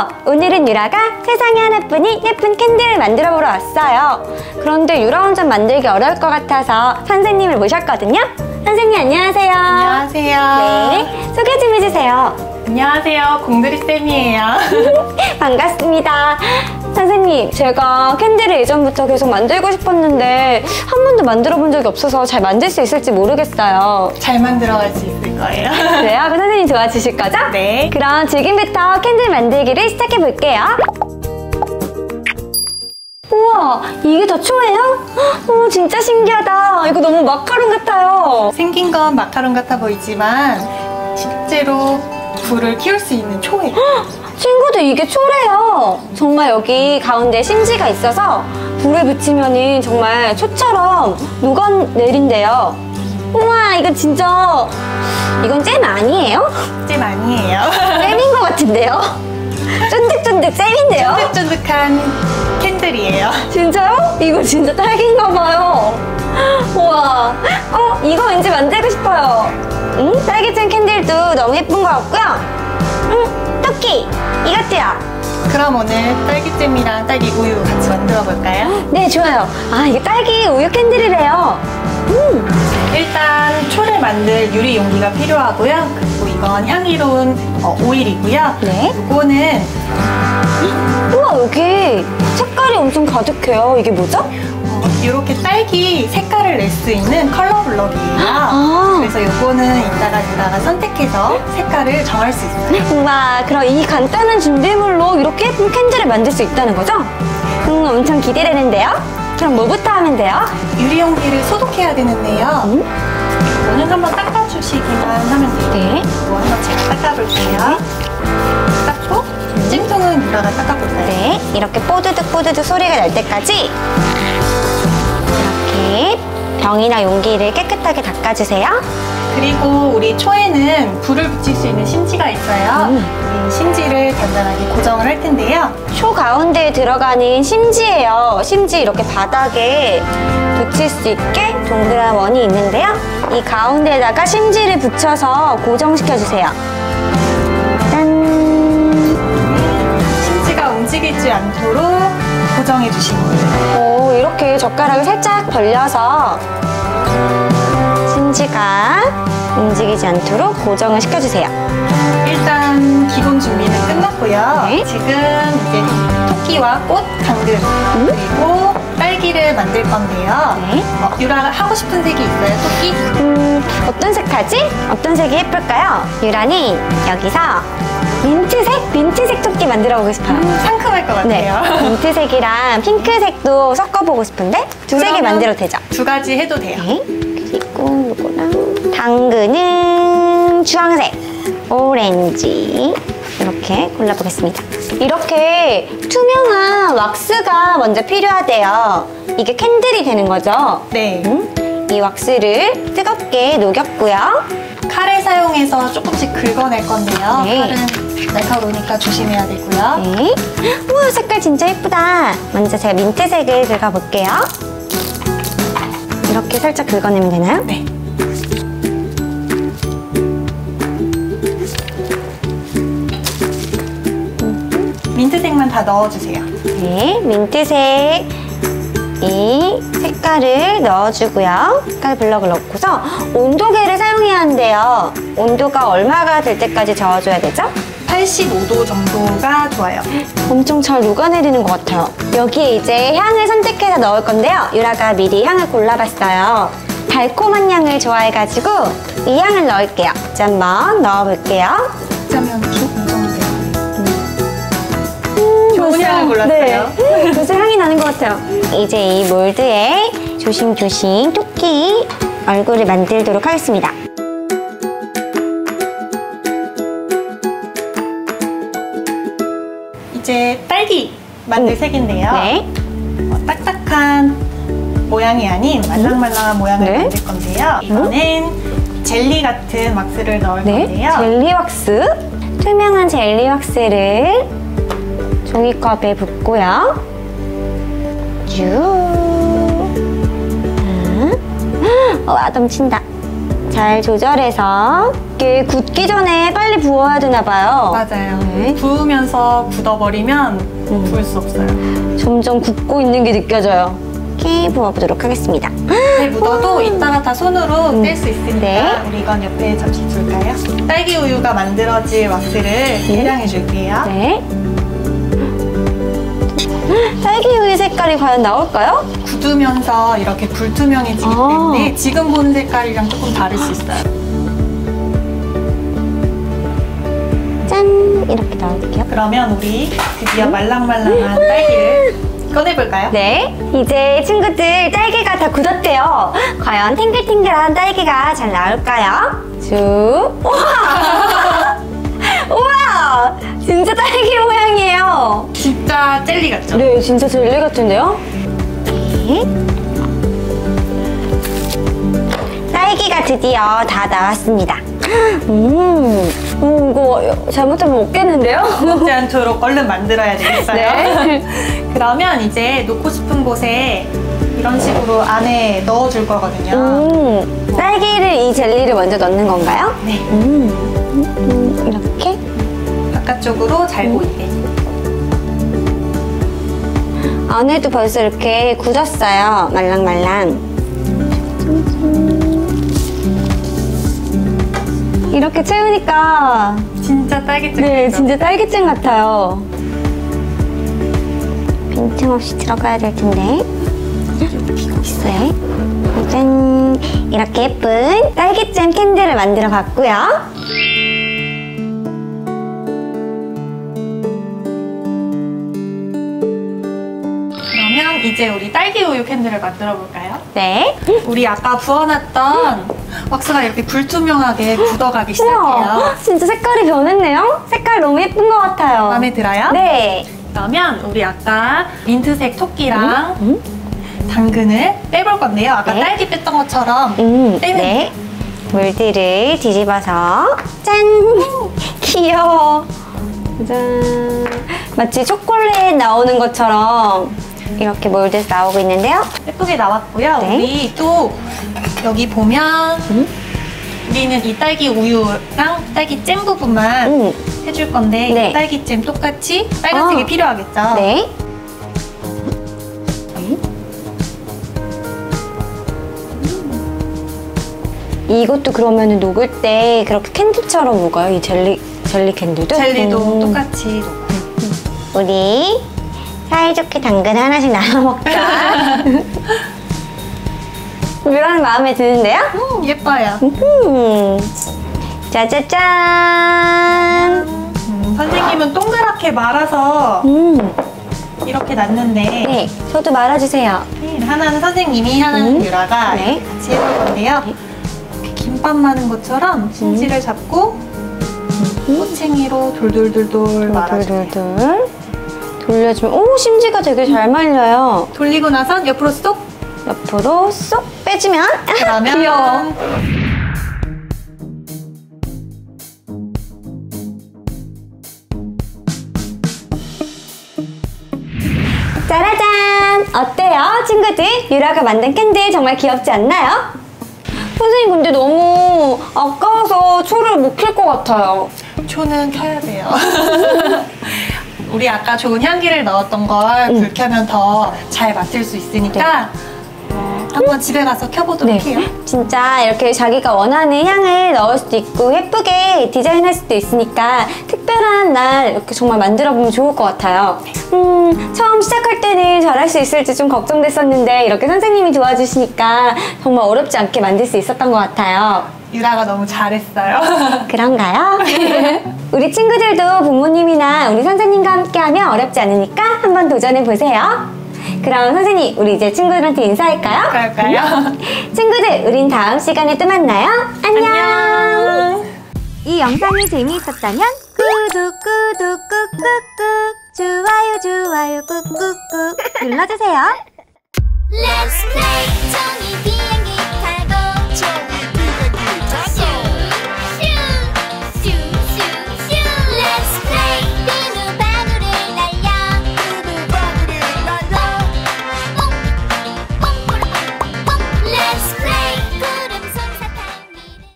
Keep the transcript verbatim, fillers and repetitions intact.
오늘은 유라가 세상에 하나뿐인 예쁜 캔들을 만들어 보러 왔어요. 그런데 유라 혼자 만들기 어려울 것 같아서 선생님을 모셨거든요. 선생님 안녕하세요. 안녕하세요. 네, 소개 좀 해주세요. 안녕하세요. 공들이쌤이에요. 반갑습니다. 선생님, 제가 캔들을 예전부터 계속 만들고 싶었는데 한 번도 만들어 본 적이 없어서 잘 만들 수 있을지 모르겠어요. 잘 만들어갈 수 있을 거예요. 그래요? 그럼 선생님 도와주실 거죠? 네. 그럼 지금부터 캔들 만들기를 시작해 볼게요. 우와, 이게 다 초예요? 오, 진짜 신기하다. 이거 너무 마카롱 같아요. 생긴 건 마카롱 같아 보이지만 실제로 불을 키울 수 있는 초예요. 친구들, 이게 초래요. 정말 여기 가운데 심지가 있어서 불을 붙이면 정말 초처럼 녹아내린대요. 우와, 이거 진짜, 이건 잼 아니에요? 잼 아니에요. 잼인 것 같은데요? 쫀득쫀득 잼인데요? 쫀득쫀득한 캔들이에요. 진짜요? 이거 진짜 딸기인가 봐요. 우와, 어, 이거 왠지 만들고 싶어요. 응? 딸기잼 캔들도 너무 예쁜 것 같고요. 응, 토끼, 이것도요. 그럼 오늘 딸기잼이랑 딸기 우유 같이 만들어 볼까요? 네, 좋아요. 아, 이게 딸기 우유 캔들이래요. 음. 일단 초를 만들 유리 용기가 필요하고요. 그리고 이건 향이로운 어, 오일이고요. 네. 이거는 우와, 여기 색깔이 엄청 가득해요. 이게 뭐죠? 어, 이렇게 딸기 색깔을 낼 수 있는 컬러 블럭이에요. 아. 그래서 이거는 이따가 유라가 선택해서 색깔을 정할 수 있어요. 우와, 그럼 이 간단한 준비물로 이렇게 예쁜 캔들을 만들 수 있다는 거죠? 음, 엄청 기대되는데요? 그럼 뭐부터 하면 돼요? 유리 용기를 소독해야 되는데요. 음? 이거는 한번 닦아주시기만 하면 돼요. 네. 이거 한번 제가 닦아볼게요. 닦고 찜통은 유라가 닦아볼까요? 네, 이렇게 뽀드득 뽀드득 소리가 날 때까지 이렇게 병이나 용기를 깨끗하게 닦아주세요. 그리고 우리 초에는 불을 붙일 수 있는 심지가 있어요. 음. 이 심지를 간단하게 고정을 할 텐데요. 초 가운데에 들어가는 심지예요. 심지 이렇게 바닥에 붙일 수 있게 동그란 원이 있는데요. 이 가운데에다가 심지를 붙여서 고정시켜주세요. 짠! 심지가 움직이지 않도록 고정해 주시면 돼요. 오, 이렇게 젓가락을 살짝 벌려서 심지가 움직이지 않도록 고정을 시켜주세요. 일단 기본 준비는 끝났고요. 네. 지금 이제 토끼와 꽃, 당근 음? 그리고 딸기를 만들 건데요. 네. 어, 유라가 하고 싶은 색이 있어요, 토끼? 음, 어떤 색 하지? 어떤 색이 예쁠까요? 유라는 여기서 민트색? 민트색 토끼 만들어보고 싶어요. 음, 상큼할 것 네, 같아요. 민트색이랑 핑크색도 섞어보고 싶은데 두 색이 그러면 만들어도 되죠? 두 가지 해도 돼요. 네, 그리고 요거랑 당근은 주황색, 오렌지 이렇게 골라보겠습니다. 이렇게 투명한 왁스가 먼저 필요하대요. 이게 캔들이 되는 거죠? 네. 음, 이 왁스를 뜨겁게 녹였고요. 칼을 사용해서 조금씩 긁어낼 건데요. 네. 칼은 날카로우니까 조심해야 되고요. 네. 우와, 색깔 진짜 예쁘다. 먼저 제가 민트색을 긁어볼게요. 이렇게 살짝 긁어내면 되나요? 네. 민트색만 다 넣어주세요. 네, 민트색 이 색깔을 넣어주고요. 색깔 블럭을 넣고서 온도계를 사용해야 한대요. 온도가 얼마가 될 때까지 저어줘야 되죠? 팔십오 도 정도가 좋아요. 엄청 잘 녹아내리는 것 같아요. 여기에 이제 향을 선택해서 넣을 건데요. 유라가 미리 향을 골라봤어요. 달콤한 향을 좋아해가지고 이 향을 넣을게요. 자, 한번 넣어볼게요. 어쩌면 이 정도요. 음, 좋은 벌써, 향을 골랐어요. 네, 벌써 향이 나는 것 같아요. 이제 이 몰드에 조심조심 토끼 얼굴을 만들도록 하겠습니다. 이제 딸기 만들 음. 색인데요. 네. 어, 딱딱한 모양이 아닌 말랑말랑한 모양을 네. 만들 건데요. 이거는 젤리 같은 왁스를 넣을 네, 건데요. 젤리 왁스. 투명한 젤리 왁스를 종이컵에 붓고요. 쭉. 와, 넘친다. 잘 조절해서 이게 굳기 전에 빨리 부어야 되나 봐요. 맞아요. 네. 부으면서 굳어버리면 음. 부을 수 없어요. 점점 굳고 있는 게 느껴져요. 이렇게 부어보도록 하겠습니다. 네, 묻어도 이따가 다 손으로 음. 뗄 수 있으니까 네. 우리 이건 옆에 잠시 둘까요? 딸기 우유가 만들어질 왁스를 계량해 줄게요. 네. 딸기 우유 색깔이 과연 나올까요? 굳으면서 이렇게 불투명해지기 아. 때문에 지금 보는 색깔이랑 조금 다를 수 있어요. 짠! 이렇게 나올게요. 그러면 우리 드디어 말랑말랑한 딸기를 꺼내볼까요? 네, 이제 친구들 딸기가 다 굳었대요. 과연 탱글탱글한 딸기가 잘 나올까요? 쭉. 우와! 우와! 진짜 딸기 모양이에요. 진짜 젤리 같죠? 네, 진짜 젤리 같은데요? 네. 딸기가 드디어 다 나왔습니다. 음, 음 이거 잘못하면 먹겠는데요? 먹지 않도록 얼른 만들어야 되겠어요. 네. 그러면 이제 놓고 싶은 곳에 이런 식으로 안에 넣어줄 거거든요. 음, 딸기를 이 젤리를 먼저 넣는 건가요? 네. 음, 음, 이렇게? 바깥쪽으로 잘 보이게. 안에도 벌써 이렇게 굳었어요. 말랑말랑. 이렇게 채우니까 진짜 딸기잼. 네, 진짜 딸기잼 같아요. 빈틈없이 들어가야 될 텐데. 네. 짠! 이렇게 예쁜 딸기잼 캔들을 만들어 봤고요. 그러면 이제 우리 딸기 우유 캔들을 만들어 볼까요? 네. 우리 아까 부어놨던 왁스가 이렇게 불투명하게 굳어가기 우와, 시작해요. 진짜 색깔이 변했네요. 색깔 너무 예쁜 것 같아요. 마음에 들어요? 네. 그러면 우리 아까 민트색 토끼랑 음? 당근을 빼볼 건데요. 아까 네. 딸기 뺐던 것처럼 음, 빼면 네. 물들을 뒤집어서 짠! 귀여워. 짠. 마치 초콜릿 나오는 것처럼 이렇게 몰드에서 나오고 있는데요. 예쁘게 나왔고요. 네. 우리 또 여기 보면 음? 우리는 이 딸기 우유랑 딸기 잼 부분만 음. 해줄 건데 네. 이 딸기 잼 똑같이 빨간색이 아. 필요하겠죠? 네. 이것도 그러면 녹을 때 그렇게 캔디처럼 녹아요? 이 젤리, 젤리 캔디도? 젤리도 음. 똑같이 녹고. 우리 사이좋게 당근 하나씩 나눠 먹자. 이런 마음에 드는데요? 음, 예뻐요. 음. 짜자짠. 음, 선생님은 동그랗게 말아서 음. 이렇게 놨는데 네, 저도 말아주세요. 네, 하나는 선생님이, 하나는 음. 유라가 네. 이렇게 같이 해볼 건데요. 네. 이렇게 김밥 마는 것처럼 심지를 잡고 꼬챙이로 돌돌돌돌 말아주세요. 돌돌돌 돌려주면 오, 심지가 되게 잘 말려요. 돌리고 나선 옆으로 쏙. 옆으로 쏙 빼주면 그러면 귀여워. 짜라잔! 어때요, 친구들? 유라가 만든 캔들 정말 귀엽지 않나요? 선생님 근데 너무 아까워서 초를 못 켤 것 같아요. 초는 켜야 돼요. 우리 아까 좋은 향기를 넣었던 걸 음. 불 켜면 더 잘 맡을 수 있으니까 어, 한번 집에 가서 켜보도록 해요. 진짜 이렇게 자기가 원하는 향을 넣을 수도 있고 예쁘게 디자인할 수도 있으니까 특별한 날 이렇게 정말 만들어보면 좋을 것 같아요. 음, 처음 시작할 때는 잘할 수 있을지 좀 걱정됐었는데 이렇게 선생님이 도와주시니까 정말 어렵지 않게 만들 수 있었던 것 같아요. 유라가 너무 잘했어요. 그런가요? 우리 친구들도 부모님이나 우리 선생님과 함께하면 어렵지 않으니까 한번 도전해보세요. 그럼 선생님, 우리 이제 친구들한테 인사할까요? 그럴까요? 친구들, 우린 다음 시간에 또 만나요. 안녕! 안녕. 이 영상이 재미있었다면 구독, 구독, 꾹꾹꾹 좋아요, 좋아요, 꾹꾹꾹 눌러주세요. Let's play Tony 비행기